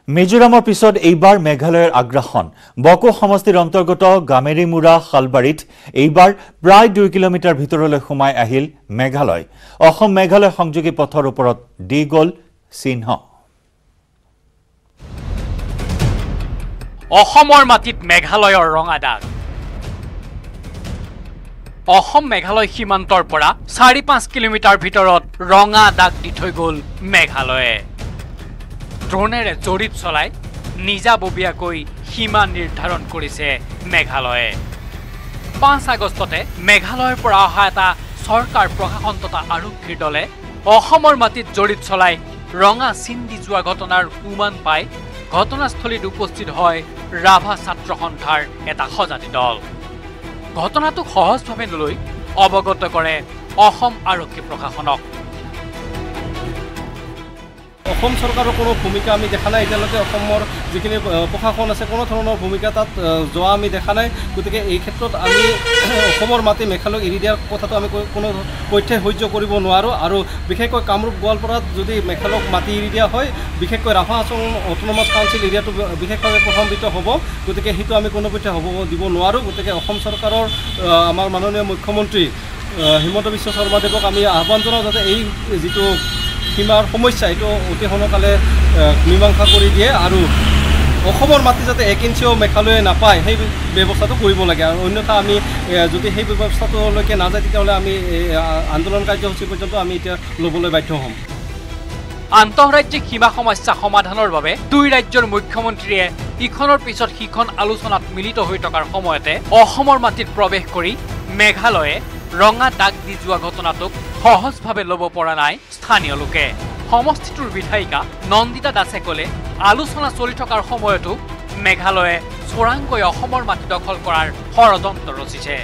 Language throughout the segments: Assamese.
মিজোৰামৰ পিছত এইবাৰ মেঘালয়ৰ আগ্ৰাসন বকো সমষ্টিৰ অন্তৰ্গত গামেৰীমুৰা খালবাৰীত এইবাৰ প্ৰায় 2 কিলোমিটাৰ ভিতৰলৈ সোমাই আহিল মেঘালয় অসম মেঘালয় সংযোগী পথৰ ওপৰত দি গল চিহ্ন অসমৰ মাটিত মেঘালয়ৰ ৰঙা দাগ অসম মেঘালয় সীমান্তৰ পৰা 4-5 কিলোমিটাৰ ভিতৰত ৰঙা দাগ দি থৈ গল মেঘালয়ে ড্ৰোনেৰে জৰীপ চলাই নিজাববীয়াকৈ সীমা নিৰ্ধাৰণ কৰিছে মেঘালয়ে 5 আগষ্টতে মেঘালয়ৰ পৰা অহা এটা চৰকাৰ প্ৰশাসন তথা আৰক্ষীৰ দলে অসমৰ মাটিত জৰীপ চলাই ৰঙা চিন দি যোৱা ঘটনাৰ উমান পাই ঘটনাস্থলীত উপস্থিত হয় ৰাভা ছাত্ৰ সন্থাৰ এটা সজাতি দল ঘটনাটোক সহজভাৱে নলৈ অৱগত কৰে অসম আৰক্ষী প্ৰশাসনক অসম চৰকাৰৰ কোনো ভূমিকা আমি দেখা নাই এতিয়ালৈকে অসমৰ যিখিনি প্ৰশাসন আছে কোনো ধৰণৰ ভূমিকা তাত যোৱা আমি দেখা নাই গতিকে এই ক্ষেত্ৰত আমি অসমৰ মাটি মেঘালয়ক এৰি দিয়াৰ কথাটো আমি কোনো পক্ষে সহ্য কৰিব নোৱাৰোঁ আৰু বিশেষকৈ কামৰূপ গোৱালপাৰাত যদি মেঘালয়ক মাটি এৰি দিয়া হয় বিশেষকৈ ৰাভা অট'নমাছ কাউন্সিল এৰিয়াটো বিশেষভাৱে প্ৰভাৱিত হ'ব গতিকে সেইটো আমি কোনো পক্ষে হ'ব দিব নোৱাৰোঁ গতিকে অসম চৰকাৰৰ আমাৰ মাননীয় মুখ্যমন্ত্ৰী হিমন্ত বিশ্ব শৰ্মাদেৱক আমি আহ্বান জনাওঁ যাতে এই যিটো সীমাৰ সমস্যা এইটো অতি সোনকালে মীমাংসা কৰি দিয়ে আৰু অসমৰ মাটি যাতে 1 ইঞ্চিও মেঘালয়ে নাপায় সেই ব্যৱস্থাটো কৰিব লাগে আৰু অন্যথা আমি যদি সেই ব্যৱস্থাটোলৈকে নাযায় তেতিয়াহ'লে আমি আন্দোলন কাৰ্যসূচী পৰ্যন্ত আমি এতিয়া ল'বলৈ বাধ্য হ'ম আন্তঃৰাজ্যিক সীমা সমস্যা সমাধানৰ বাবে দুই ৰাজ্যৰ মুখ্যমন্ত্ৰীয়ে ইখনৰ পিছত সিখন আলোচনাত মিলিত হৈ থকাৰ সময়তে অসমৰ মাটিত প্ৰৱেশ কৰি মেঘালয়ে ৰঙা দাগ দি যোৱা ঘটনাটোক সহজভাৱে ল'ব পৰা নাই স্থানীয় লোকে সমষ্টিটোৰ বিধায়িকা নন্দিতা দাসে ক'লে আলোচনা চলি থকাৰ সময়তো মেঘালয়ে চোৰাংকৈ অসমৰ মাটি দখল কৰাৰ ষড়যন্ত্ৰ ৰচিছে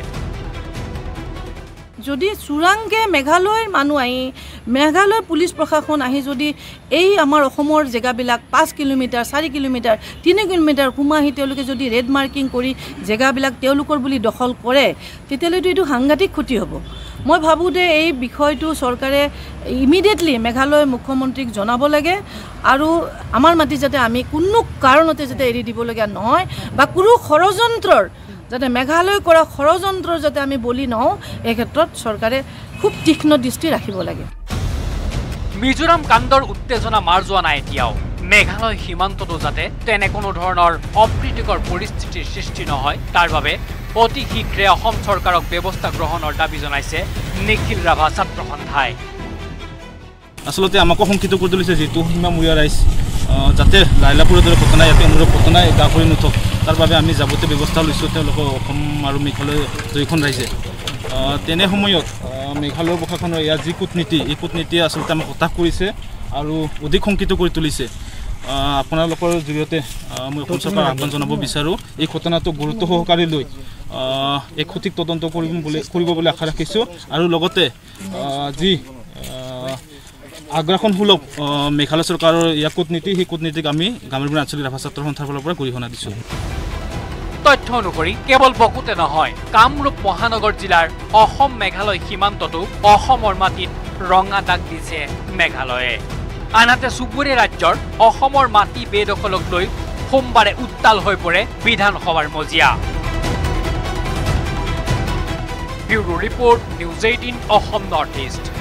যদি চোৰাংকে মেঘালয়ৰ মানুহ আহি মেঘালয় পুলিচ প্ৰশাসন আহি যদি এই আমাৰ অসমৰ জেগাবিলাক 5 কিলোমিটাৰ 4 কিলোমিটাৰ 3 কিলোমিটাৰ সোমাহি তেওঁলোকে যদি ৰেড মাৰ্কিং কৰি জেগাবিলাক তেওঁলোকৰ বুলি দখল কৰে তেতিয়ালৈতো এইটো সাংঘাতিক ক্ষতি হ'ব মই ভাবোঁ যে এই বিষয়টো চৰকাৰে ইমিডিয়েটলি মেঘালয় মুখ্যমন্ত্ৰীক জনাব লাগে আৰু আমাৰ মাটি যাতে আমি কোনো কাৰণতে যাতে এৰি দিবলগীয়া নহয় বা কোনো ষড়যন্ত্ৰৰ যাতে মেঘালয় কৰা ষড়যন্ত্ৰৰ যাতে আমি বলি নহওঁ এই ক্ষেত্ৰত চৰকাৰে খুব তীক্ষ্ণ দৃষ্টি ৰাখিব লাগে মিজোৰাম কাণ্ডৰ উত্তেজনা মাৰ যোৱা নাই এতিয়াও মেঘালয় সীমান্ততো যাতে তেনে কোনো ধৰণৰ অপ্ৰীতিকৰ পৰিস্থিতিৰ সৃষ্টি নহয় তাৰ বাবে অতি শীঘ্ৰে অসম চৰকাৰক ব্যৱস্থা গ্ৰহণৰ দাবী জনাইছে নিখিল ৰাভা ছাত্ৰ সন্থাই আচলতে আমাকো শংকিত কৰি তুলিছে যিটো সীমামূৰীয়া ৰাইজ যাতে লাইলাপুৰৰ দৰে ঘটনা ইয়াতে অনুৰূপ ঘটনা গা কৰি নুঠক তাৰ বাবে আমি যাৱতীয় ব্যৱস্থা লৈছোঁ তেওঁলোকৰ অসম আৰু মেঘালয় দুয়োখন ৰাইজে তেনে সময়ত মেঘালয়ৰ প্ৰশাসনৰ ইয়াৰ যি কূটনীতি এই কূটনীতিয়ে আচলতে আমাক হতাশ কৰিছে আৰু অধিক শংকিত কৰি তুলিছে আপোনালোকৰ জৰিয়তে মই অসম চৰকাৰক আহ্বান জনাব বিচাৰোঁ এই ঘটনাটো গুৰুত্ব সহকাৰে লৈ এক সঠিক তদন্ত কৰিব বুলি আশা ৰাখিছোঁ আৰু লগতে যি আগ্ৰাসনমূলক মেঘালয় চৰকাৰৰ ইয়াৰ কূটনীতি সেই কূটনীতিক আমি গামেৰীমুৰা আঞ্চলিক ৰাভা ছাত্ৰ সন্থাৰ ফালৰ পৰা গৰিহণা দিছোঁ তথ্য অনুসৰি কেৱল বকুতে নহয় কামৰূপ মহানগৰ জিলাৰ অসম মেঘালয় সীমান্ততো অসমৰ মাটিত ৰঙা দাগ দিছে মেঘালয়ে আনহাতে চুবুৰীয়া ৰাজ্যৰ অসমৰ মাটি বেদখলক লৈ সোমবাৰে উত্তাল হৈ পৰে বিধানসভাৰ মজিয়া bureau report news 18 Assam north east